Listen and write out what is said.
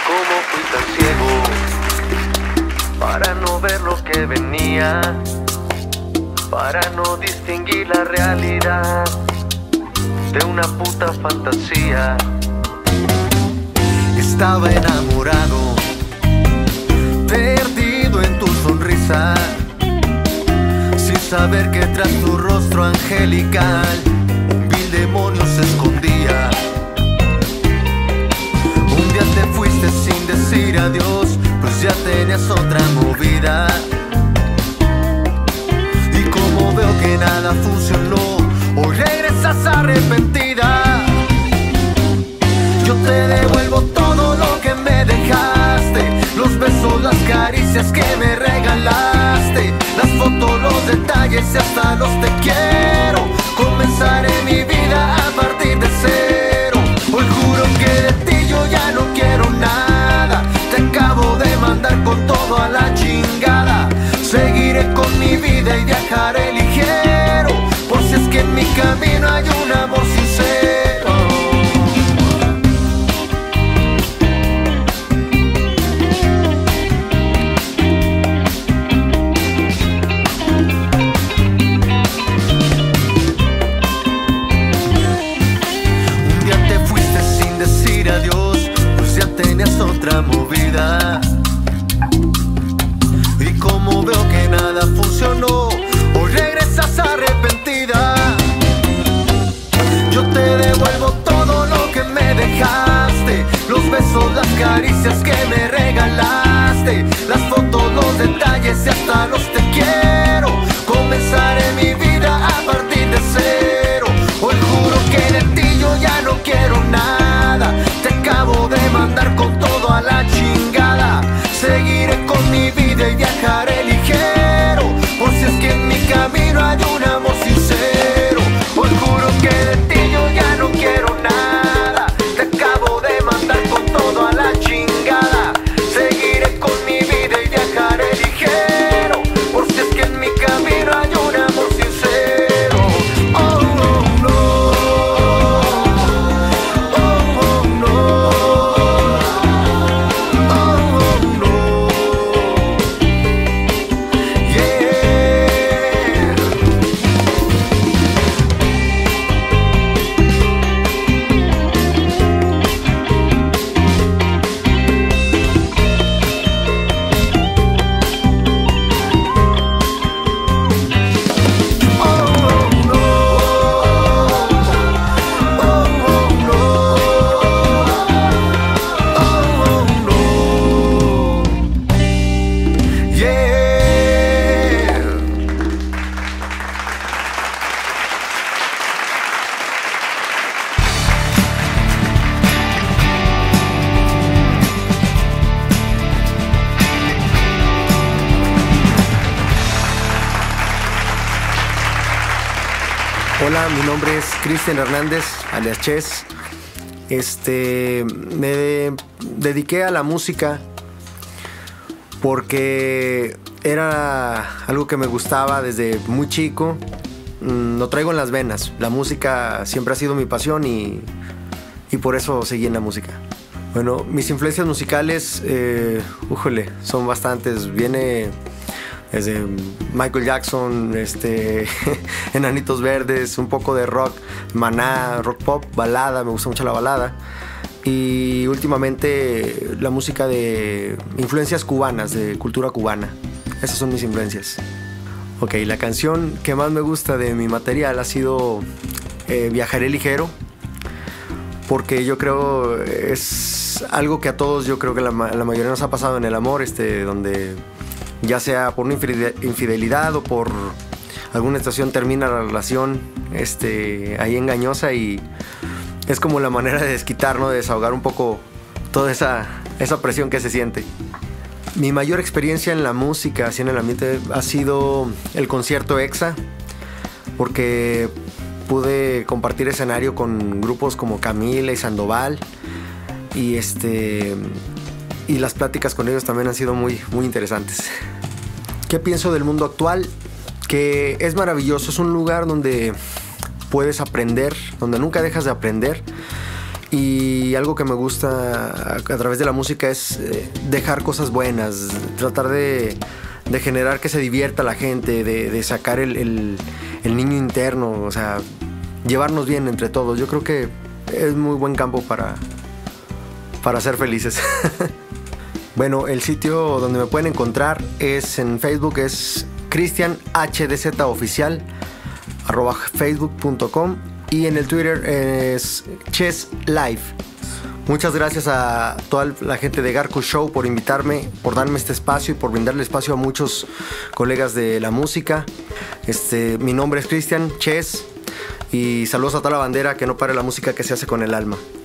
¿Cómo fui tan ciego para no ver lo que venía? Para no distinguir la realidad de una puta fantasía. Estaba enamorado, perdido en tu sonrisa, sin saber que tras tu rostro angelical un vil demonio se escondía. Un día te fuiste sin decir adiós, pues ya tenías otra movida. Y como veo que nada funcionó, hoy regresas arrepentida. Yo te devuelvo todo lo que me dejaste, los besos, las caricias que me regalaste, las fotos, los detalles y hasta los te quiero. Comenzaré mi vida a partir de cero. Hoy juro que de ti yo ya no quiero nada. Te acabo de mandar con todo a la chingada. Seguiré con mi vida y viajaré ligero, por si es que en mi camino hay un amor sincero. Otra movida. Y como veo que nada funcionó, hoy regresas arrepentida. Yo te devuelvo todo lo que me dejaste, los besos, las caricias que me regalaste, las fotos, los detalles y hasta los te quiero. Comenzaré mi vida a partir de cero. Hoy juro que de ti yo ya no quiero nada. Te acabo de mandar con todo a la chingada. Seguiré con mi vida y viajaré ligero, por si es que en mi camino hay un amor sincero. Hoy juro que de ti yo ya no quiero nada. Te acabo de mandar con todo a la chingada. Seguiré con mi vida y viajaré ligero, por si es que en mi camino hay un amor sincero. Oh, oh, no. Hola, mi nombre es Cristian Hernández, alias Chess. Me dediqué a la música porque era algo que me gustaba desde muy chico. Lo traigo en las venas. La música siempre ha sido mi pasión y por eso seguí en la música. Bueno, mis influencias musicales, son bastantes. Viene desde Michael Jackson, Enanitos Verdes, un poco de rock, Maná, rock pop, balada, me gusta mucho la balada. Y últimamente la música de influencias cubanas, de cultura cubana. Esas son mis influencias. Ok, la canción que más me gusta de mi material ha sido Viajaré Ligero, porque yo creo es algo que a todos, yo creo que la mayoría nos ha pasado en el amor, donde ya sea por una infidelidad o por alguna situación termina la relación ahí engañosa, y es como la manera de desquitar, ¿no? De desahogar un poco toda esa presión que se siente. Mi mayor experiencia en la música, así en el ambiente, ha sido el concierto EXA, porque pude compartir escenario con grupos como Camila y Sandoval, y las pláticas con ellos también han sido muy, muy interesantes. ¿Qué pienso del mundo actual? Que es maravilloso, es un lugar donde puedes aprender, donde nunca dejas de aprender, Y algo que me gusta a través de la música es dejar cosas buenas, tratar de generar que se divierta la gente, de sacar el niño interno, o sea, llevarnos bien entre todos. Yo creo que es muy buen campo para ser felices. Bueno, el sitio donde me pueden encontrar es en Facebook, es Cristian HDZ Oficial, @facebook.com, y en el Twitter es Chess Live. Muchas gracias a toda la gente de Garco Show por invitarme, por darme este espacio y por brindarle espacio a muchos colegas de la música. Mi nombre es Cristian Chess y saludos a toda la bandera, que no pare la música que se hace con el alma.